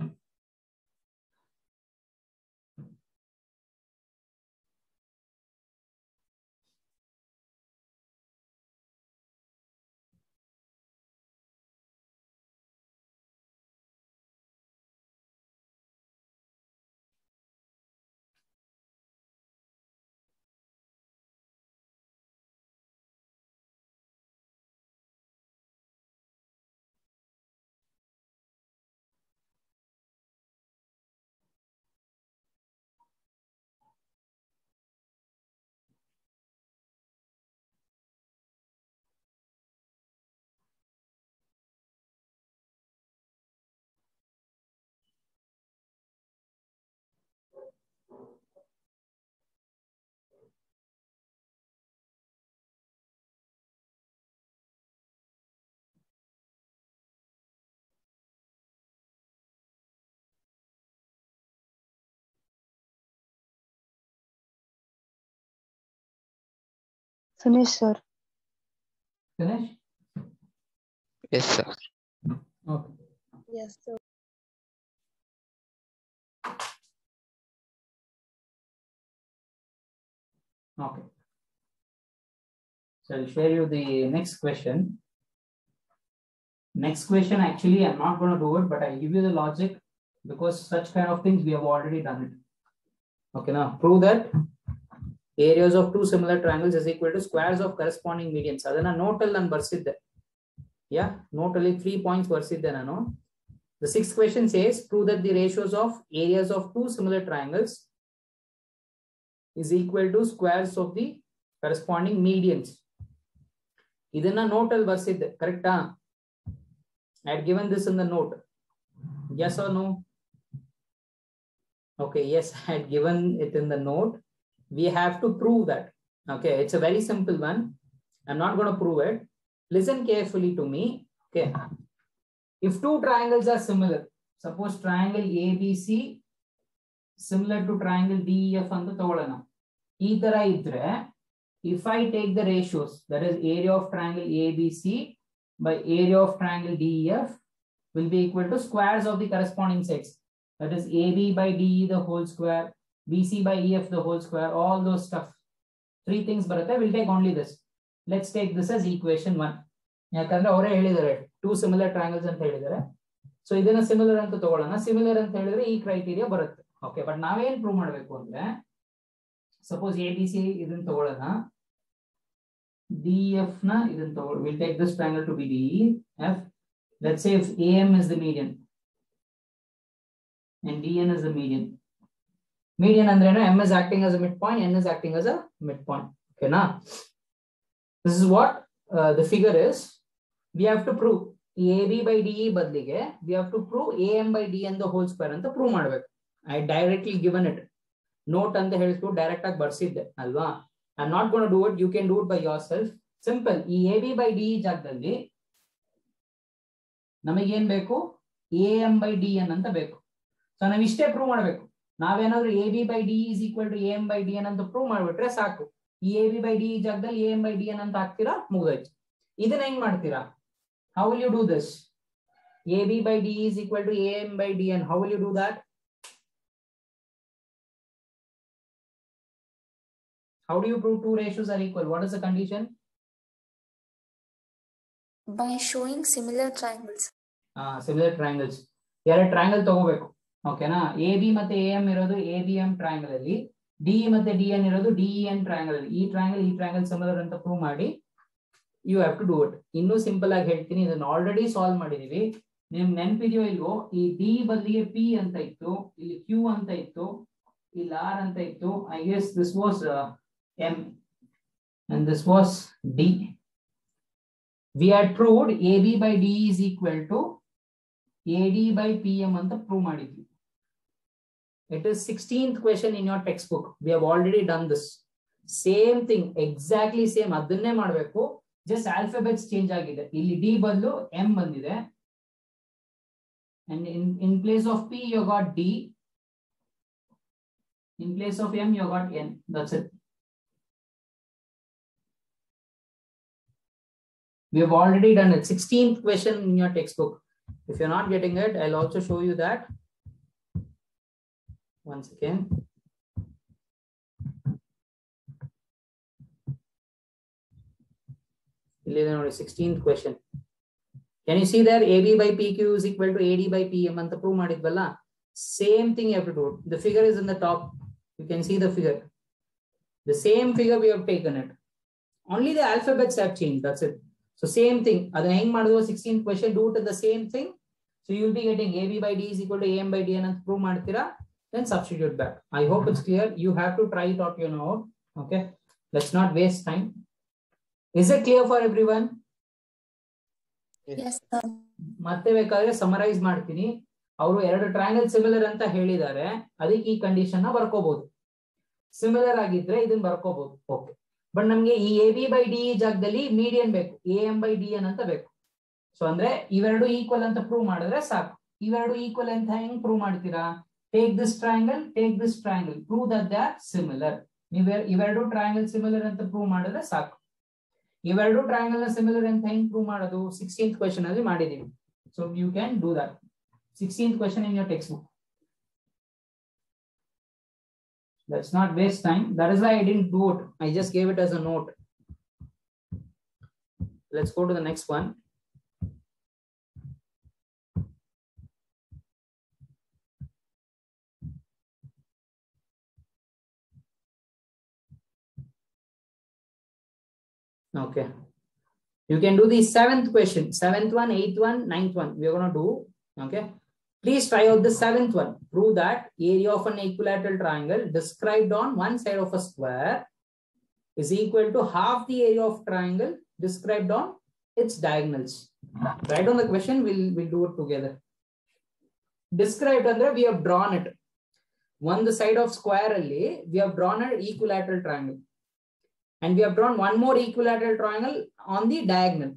Finish, sir. Finish? Yes, sir. Okay. Yes, sir. Okay. So I'll share you the next question. Next question, actually, I'm not going to do it, but I'll give you the logic because such kind of things we have already done it. Okay, now prove that areas of two similar triangles is equal to squares of corresponding medians. Adana note and barsidde. Yeah, note only three points barsidde nanu. The sixth question says prove that the ratios of areas of two similar triangles is equal to squares of the corresponding medians. Idana note al barsidde, correct? I had given this in the note. Yes or no? Okay, yes, I had given it in the note. We have to prove that. Okay, it's a very simple one. I'm not going to prove it. Listen carefully to me. Okay. If two triangles are similar, suppose triangle A B C similar to triangle D E F anta tagolana. Ee tara idre, if I take the ratios, that is area of triangle A B C by area of triangle D E F will be equal to squares of the corresponding sides. That is A B by D E the whole square, B C by E F the whole square, all those stuff. Three things barutte. We'll take only this. Let's take this as equation one. ಯಾಕಂದ್ರೆ ಅವರೇ ಹೇಳಿದ್ದಾರೆ two similar triangles ಅಂತ ಹೇಳಿದ್ದಾರೆ. So ಇದನ್ನ similar ಅಂತ ತಗೊಳ್ಳೋಣ. Similar ಅಂತ ಹೇಳಿದ್ರೆ ಈ ಕ್ರೈಟೀರಿಯಾ ಬರುತ್ತೆ. ಓಕೆ, ಬಟ್ ನಾವೇನ್ ಪ್ರೂವ್ ಮಾಡಬೇಕು ಅಂದ್ರೆ ಸಪೋಸ್ A B C ಇದನ್ನ ತಗೊಳ್ಳೋಣ. D F ನ ಇದನ್ನ ತಗೊಳ್ಳೋಣ. We'll take this triangle to be D E F. Let's say if A M is the median and D N is the median. Median andrena M is acting as a midpoint, N is acting as a midpoint. Okay, na? This is what uh, the figure is. We have to prove A B by D E badlige. We have to prove A M by D N the whole square anta prove ಮಾಡಬೇಕು. I directly given it. Note ಅಂತ ಹೇಳಿಸ್ಬಿಟ್ಟು direct ಆಗಿ ಬರ್ಸಿದ್ದೆ ಅಲ್ವಾ? I'm not going to do it. You can do it by yourself. Simple. ಈ A B by D E ಜಾಗದಲ್ಲಿ ನಮಗೇನ್ ಬೇಕು A M by D N ಅಂತ ಬೇಕು. ಸೊ ನಾವ್ ಇಷ್ಟೇ ಪ್ರೂವ್ ಮಾಡ್ಬೇಕು. ನಾವೇನಾದ್ರೂ A B by D is equal to A M by D N ಅಂತ ಪ್ರೂವ್ ಮಾಡ್ಬಿಟ್ರೆ ಸಾಕು. ಈ ಎ ಬಿ ಬೈ ಡಿ ಜಾಗದಲ್ಲಿ A M by D N ಅಂತ ಹಾಕ್ತೀರಾ, ಮುಗಿದೋಯ್ತು. ಇದನ್ನ ಹೆಂಗ್ ಮಾಡ್ತೀರಾ? How will you do this? A B by D is equal to A M by D N. How will you do that? How do you prove two ratios are equal? What is the condition? By showing similar triangles. Ah, similar triangles. ಎರಡು triangle ತಗೋಬೇಕು. ಓಕೆನಾ? A B ಮತ್ತೆ A M ಇರೋದು A B M triangle ಅಲ್ಲಿ, D ಮತ್ತೆ D N ಇರೋದು D N triangle ಅಲ್ಲಿ. ಈ ಟ್ರಯಾಂಗಲ್ ಈ ಟ್ರಯಾಂಗಲ್ ಸಿಮಿಲರ್ ಅಂತ ಪ್ರೂವ್ ಮಾಡಿ you have to do it. ಇನ್ನೂ ಸಿಂಪಲ್ ಆಗಿ ಹೇಳ್ತೀನಿ, ಇದನ್ನ ಆಲ್ರೆಡಿ ಸಾಲ್ವ್ ಮಾಡಿದೀವಿ. ನಿಮ್ ನೆನಪಿದೆಯೋ ಇಲ್ವೋ? ಈ ಡಿ ಬದಲಿಗೆ ಪಿ ಅಂತ ಇತ್ತು, ಇಲ್ಲಿ ಕ್ಯೂ ಅಂತ ಇತ್ತು, ಇಲ್ಲಿ ಆರ್ ಅಂತ ಇತ್ತು. I guess this was M and this was D. We had proved A B by D is equal to A D by P M ಅಂತ prove ಮಾಡಿದ್ವಿ. It is sixteenth question in your textbook. We have already done this. Same thing, exactly same. ಅದನ್ನೇ ಮಾಡಬೇಕು, just alphabets change ಆಗಿದೆ. ಇಲ್ಲಿ D ಬದಲು M ಬಂದಿದೆ. And in in place of P you got D. In place of M you got N. That's it. We have already done it. sixteenth question in your textbook. If you're not getting it, I'll also show you that. Once again. sixteenth question. Can you see there? A B by P Q is equal to A D by P M anta prove madidvalla. Same thing you have to do. The figure is in the top. You can see the figure. The same figure we have taken it. Only the alphabets have changed. That's it. So same thing. Adana heng madudu sixteenth question, do it in the same thing. So you will be getting A B by D is equal to A M by D N and prove ಮಾಡ್ತೀರಾ, then substitute back. I hope it's clear. You have to try it out your own. Okay. Let's not waste time. Is it clear for everyone? Yes, sir. ಮತ್ತೆ ಬೇಕಾದ್ರೆ summarise ಮಾಡ್ತೀನಿ. ಅವರು ಎರಡು triangle similar ಅಂತ ಹೇಳಿದ್ದಾರೆ, ಅದಕ್ಕೆ ಈ ಕಂಡೀಷನ್ ನ ಬರ್ಕೋಬಹುದು. ಸಿಮಿಲರ್ ಆಗಿದ್ರೆ ಇದನ್ನ ಬರ್ಕೋಬಹುದು. ಓಕೆ. ಬಟ್ ನಮ್ಗೆ ಈ ಎ ಬಿ ಬೈ ಡಿ ಜಾಗದಲ್ಲಿ ಮೀಡಿಯನ್ ಬೇಕು, A M by D N ಅಂತ ಬೇಕು. ಸೊ ಅಂದ್ರೆ ಇವೆರಡು ಈಕ್ವಲ್ ಅಂತ ಪ್ರೂವ್ ಮಾಡಿದ್ರೆ ಸಾಕು. ಇವೆರಡು ಈಕ್ವಲ್ ಅಂತ ಹೆಂಗ್ ಪ್ರೂವ್ ಮಾಡ್ತೀರಾ? Take this triangle, take this triangle, prove that they are similar. ನೀವು ಇವೆರಡು ಟ್ರಯಾಂಗಲ್ ಸಿಮಿಲರ್ ಅಂತ ಪ್ರೂವ್ ಮಾಡಿದ್ರೆ ಸಾಕು. ಇವೆರಡು ಟ್ರಯಾಂಗಲ್ ನ ಸಿಮಿಲರ್ ಅಂತ ಹೆಂಗ್ ಪ್ರೂವ್ ಮಾಡೋದು? ಸಿಕ್ಸ್ಟೀನ್ತ್ ಕ್ವೆಶ್ಚನ್ ಅಲ್ಲಿ ಮಾಡಿದೀವಿ. So you can do that. Sixteenth question in your textbook. Let's not waste time. That is why I didn't do it. I just gave it as a note. Let's go to the next one. Okay. You can do the seventh question. Seventh one, eighth one, ninth one. We are going to do. Okay. Please try out the seventh one. Prove that area of an equilateral triangle described on one side of a square is equal to half the area of triangle described on its diagonals. Write on the question. We'll we'll do it together. Described andre we have drawn it. One the side of square alli we have drawn an equilateral triangle, and we have drawn one more equilateral triangle on the diagonal.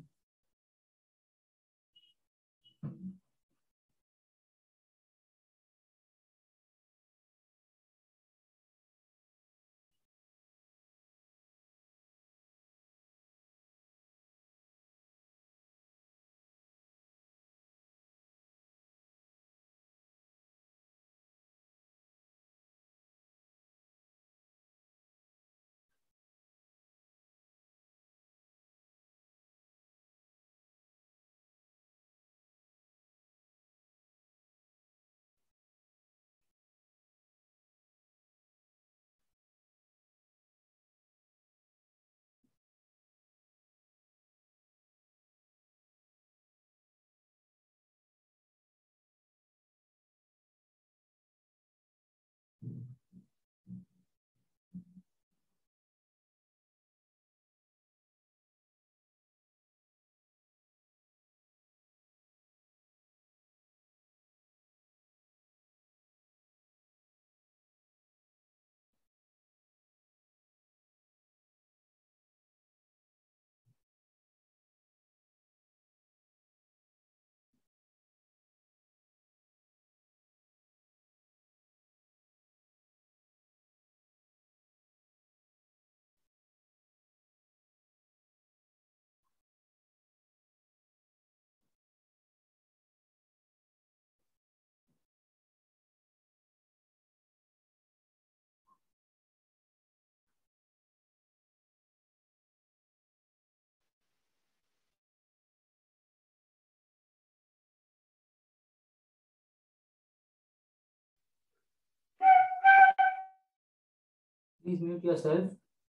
Please mute yourself.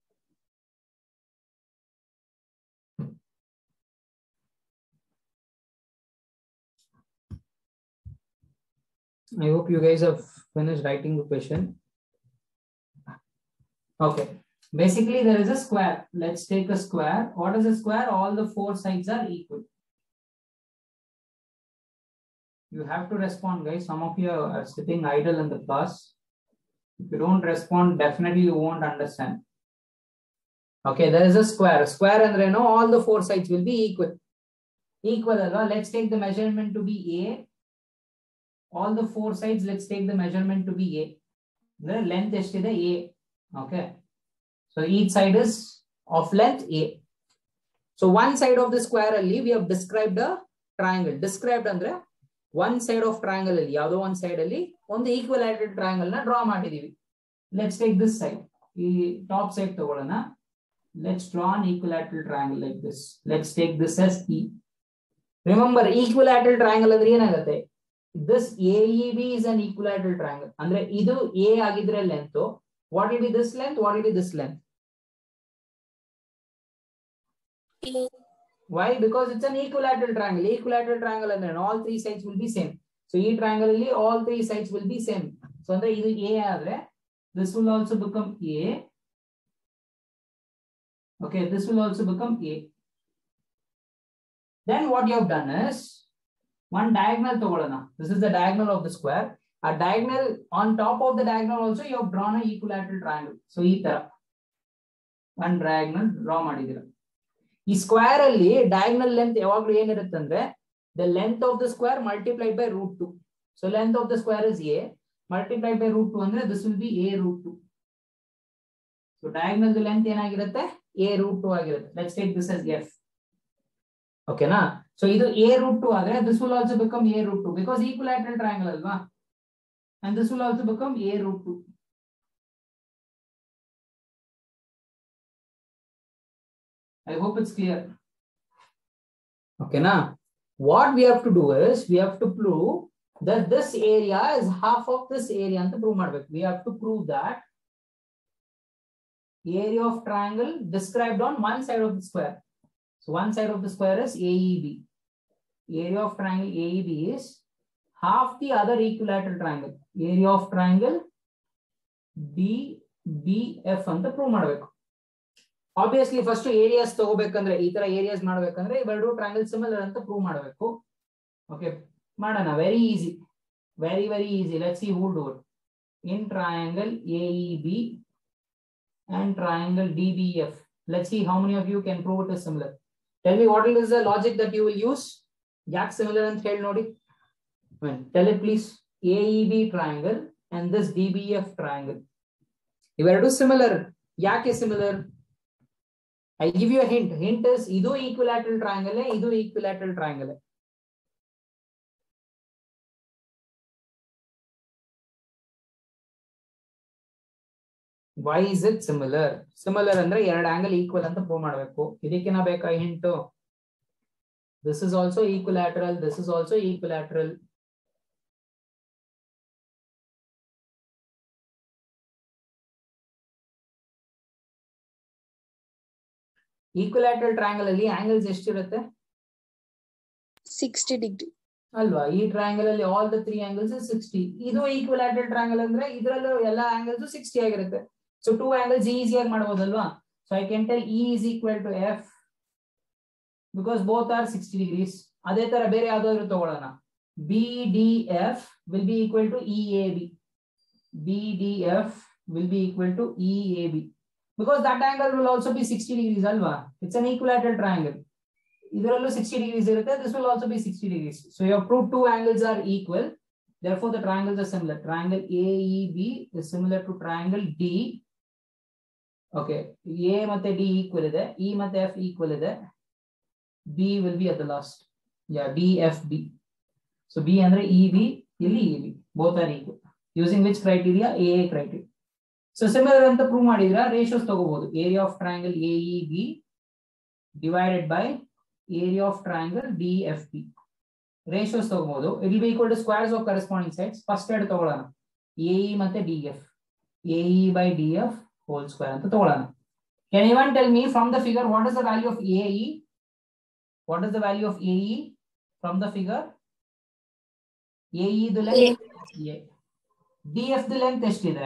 I hope you guys have finished writing the question. Okay. Basically, there is a square. Let's take a square. What is a square? All the four sides are equal. You have to respond, guys. Some of you are sitting idle in the class. If you don't respond, definitely you won't understand. Okay, there is a square. Square and you know, all the four sides will be equal. Equal. Let's take the measurement to be A. All the four sides, let's take the measurement to be A. The length is A. Okay. So each side is of length A. So one side of the square, we have described a triangle. Described andre one side of triangle, yado one side on the equilateral triangle na draw ಮಾಡಿದೀವಿ. Let's take this side. The top side ತಗೊಳ್ಳೋಣ. Let's draw an equilateral triangle like this. Let's take this as E. Remember, equilateral triangle ಅಂದ್ರೆ ಏನಾಗುತ್ತೆ? This A E B is an equilateral triangle. ಅಂದ್ರೆ ಇದು A ಆಗಿದ್ರೆ length. What will be this length? What will be this length? A. Why? Because it's an equilateral triangle. Equilateral triangle and all three sides will be same. So each triangle, all three sides will be same. So under A, this will also become A. Okay, this will also become A. Then what you have done is one diagonal togolana. This is the diagonal of the square. A diagonal on top of the diagonal also you have drawn an equilateral triangle. So ee tara one diagonal draw madidira. Ee square alli diagonal length yavaglu ಏನು ಇರುತ್ತೆ ಅಂದ್ರೆ the length of the square multiplied by root two. So length of the square is A multiplied by root two ಅಂದ್ರೆ this will be A root two. So diagonal the length ಏನಾಗಿರುತ್ತೆ A root two ಆಗಿರುತ್ತೆ. Let's take this as F. Okay na? So idu A root two ಆದರೆ this will also become A root two because equilateral triangle alva. And this will also become A root two. I hope it's clear. Okay, now what we have to do is we have to prove that this area is half of this area. And prove we have to prove that area of triangle described on one side of the square. So one side of the square is A E B. Area of triangle A E B is half the other equilateral triangle. Area of triangle D B F ಅಂತ prove ಮಾಡಬೇಕು. Obviously first areas ತಗೋಬೇಕಂದ್ರೆ ಈ ತರ areas ಮಾಡಬೇಕಂದ್ರೆ ಇವೆರಡು triangle similar ಅಂತ prove ಮಾಡಬೇಕು. Okay, ಮಾಡೋಣ. Very easy. Very very easy. Let's see who will do it. In triangle A E B and triangle D B F. Let's see how many of you can prove it is similar. Tell me what is the logic that you will use. ಯಾಕೆ similar ಅಂತ ಹೇಳಿ ನೋಡಿ. Tell it please. A E B triangle and this D B F triangle. Iveru similar. Yake similar? I give you a hint. Hint is idu equilateral triangle, idu equilateral triangle. Why is it similar? Similar andre ಎರಡು angle equal ಅಂತ prove ಮಾಡಬೇಕು. ಇದಕ್ಕಿನ ಬೇಕಾ hint? This is also equilateral. This is also equilateral. Equilateral triangle ಅಲ್ಲಿ angles ಎಷ್ಟಿರುತ್ತೆ? sixty degree. ಅಲ್ವಾ? ಈ triangle ಅಲ್ಲಿ all the three angles is sixty. ಇದು equilateral triangle ಅಂದ್ರೆ ಇದರಲ್ಲೂ ಎಲ್ಲ angles sixty ಆಗಿರುತ್ತೆ. So two angles easy ಆಗಿ ಮಾಡಬಹುದಲ್ವಾ? So I can tell E is equal to F because both are sixty degrees. ಅದೇ ತರ ಬೇರೆ ಯಾವ್ದಾದ್ರು ತಗೊಳ್ಳೋಣ. B D F will be equal to E A B. B D F will be equal to E A B. Because that angle will also be sixty degrees, alva. It's an equilateral triangle. Either sixty degrees, this will also be sixty degrees. So you have proved two angles are equal. Therefore, the triangles are similar. Triangle A E B is similar to triangle D. Okay, A and D equal is there. E and F equal is there. B will be at the last. Yeah, D F B. So B and E B, E B. Both are equal. Using which criteria? A A criteria. So similar ಅಂತ prove ಮಾಡಿದ್ರ ratios ತಗೋಬಹುದು. Area of triangle A E B divided by area of triangle D F B. Ratios ತಗೋಬಹುದು. It will be equal to squares of corresponding sides. First ಎರಡು ತಗೊಳ್ಳೋಣ. A E ಮತ್ತೆ D F. A E by D F whole square ಅಂತ ತಗೊಳ್ಳೋಣ. Can anyone tell me from the figure what is the value of A E? What is the value of A E from the figure? A E the length A. D F the length ಎಷ್ಟಿದೆ?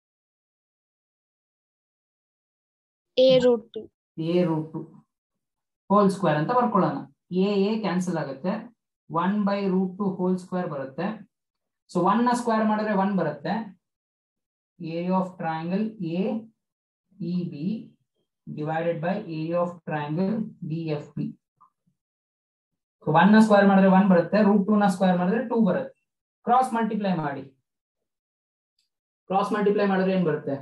A root two. A root two whole square ಅಂತ ಬರ್ಕೊಳ್ಳೋಣ. A A cancel ಆಗುತ್ತೆ. one by root two whole square ಬರುತ್ತೆ. So one ನ square ಮಾಡಿದ್ರೆ one ಬರುತ್ತೆ. Area of triangle A E B divided by area of triangle D F B. So one ನ square ಮಾಡಿದ್ರೆ one ಬರುತ್ತೆ. root two ನ square ಮಾಡಿದ್ರೆ two ಬರುತ್ತೆ. ಕ್ರಾಸ್ ಮಲ್ಟಿಪ್ಲೈ ಮಾಡಿ. ಕ್ರಾಸ್ ಮಲ್ಟಿಪ್ಲೈ ಮಾಡಿದ್ರೆ ಏನ್ ಬರುತ್ತೆ?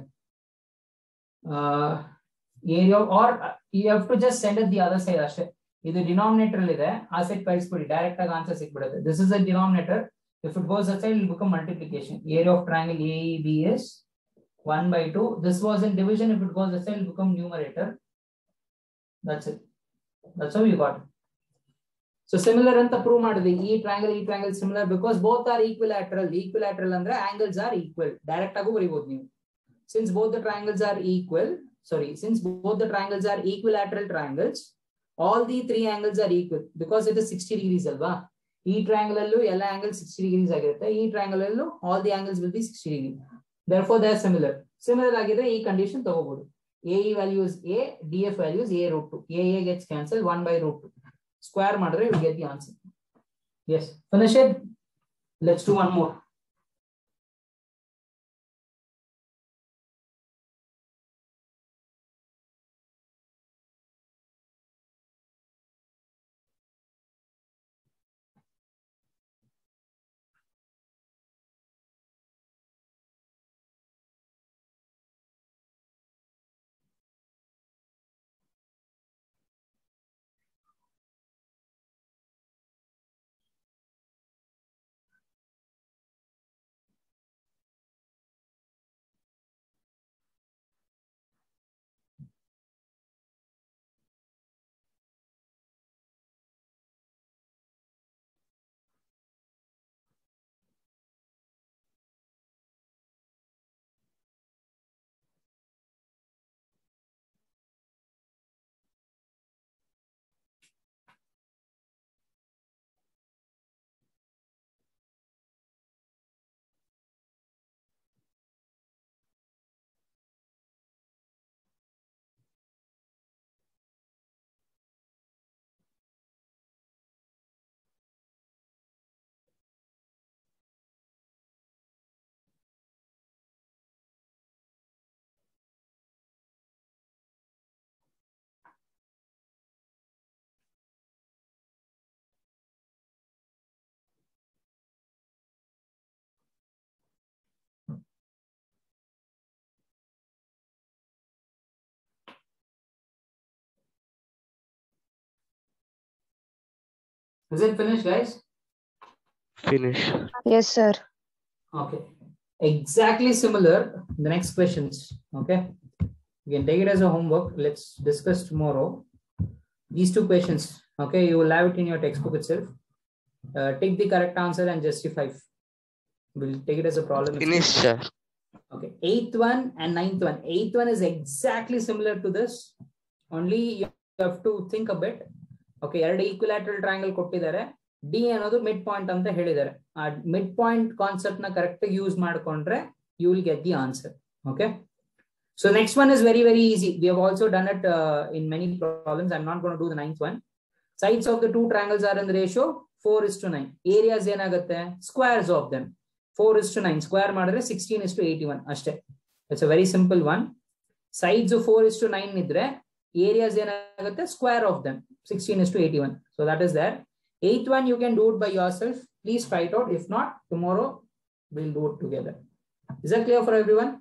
area or you have to just send it the other side ಅಷ್ಟೇ. ಇದು ಡಿನಾಮಿನೇಟರ್ ಅಲ್ಲಿ ಇದೆ, ಆ ಸೈಡ್ ಕಳಿಸ್ಬಿಡಿ, ಡೈರೆಕ್ಟ್ ಆಗಿ ಆನ್ಸರ್ ಸಿಕ್ಬಿಡುತ್ತೆ. This is a denominator. If it goes aside, it will become multiplication. Area of triangle A E B is one by two. This was in division. If it goes aside, it will become numerator. That's it. That's how you got it. So similar anta prove madide. E triangle, E triangle similar because both are equilateral. Equilateral andre angles are equal. Direct agu baribodu ನೀವು. Since both the triangles are equal, sorry, since both the triangles are equilateral triangles, all the three angles are equal because it is sixty degrees alva. E triangle allu ella angles sixty degrees ಆಗಿರುತ್ತೆ. E triangle allu all the angles will be sixty degrees. Therefore they are similar. Similar ಆಗಿದ್ರೆ ಈ condition ತಗೋಬಹುದು. A E value is A, D F value is A root two. A A gets cancelled, one by root two. Square ಮಾಡಿದ್ರೆ you get the answer. Yes, finish it. Let's do one more. Is it finished, guys? Finish. Yes, sir. Okay. Exactly similar. The next questions. Okay. You can take it as a homework. Let's discuss tomorrow. These two questions. Okay. You will have it in your textbook itself. Uh, take the correct answer and justify. We'll take it as a problem. Finish, sir. Okay. Eighth one and ninth one. Eighth one is exactly similar to this. Only you have to think a bit. Okay. ಎರಡು equilateral triangle ಕೊಟ್ಟಿದ್ದಾರೆ. D ಅನ್ನೋದು mid point ಅಂತ ಹೇಳಿದ್ದಾರೆ. ಆ mid point concept ನ correct ಆಗಿ use ಮಾಡ್ಕೊಂಡ್ರೆ you will get the answer. Okay. So next one is very very easy. We have also done it uh, in many problems. I'm not going to do the ninth one. Sides of the two triangles are in the ratio four is to nine. Areas ಏನಾಗುತ್ತೆ? Squares of them. four is to nine. Square ಮಾಡಿದ್ರೆ sixteen is to eighty-one ಅಷ್ಟೇ. It's a very simple one. Sides four is to nine ಇದ್ರೆ areas ಏನಾಗುತ್ತೆ? Square of them. sixteen is to eighty-one. So that is there. Eighth one you can do it by yourself. Please try it out. If not, tomorrow we'll do it together. Is that clear for everyone?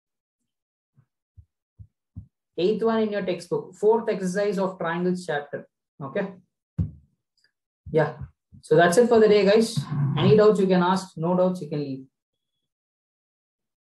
Eighth one in your textbook. Fourth exercise of triangles chapter. Okay. Yeah. So that's it for the day, guys. Any doubts you can ask. No doubts you can leave.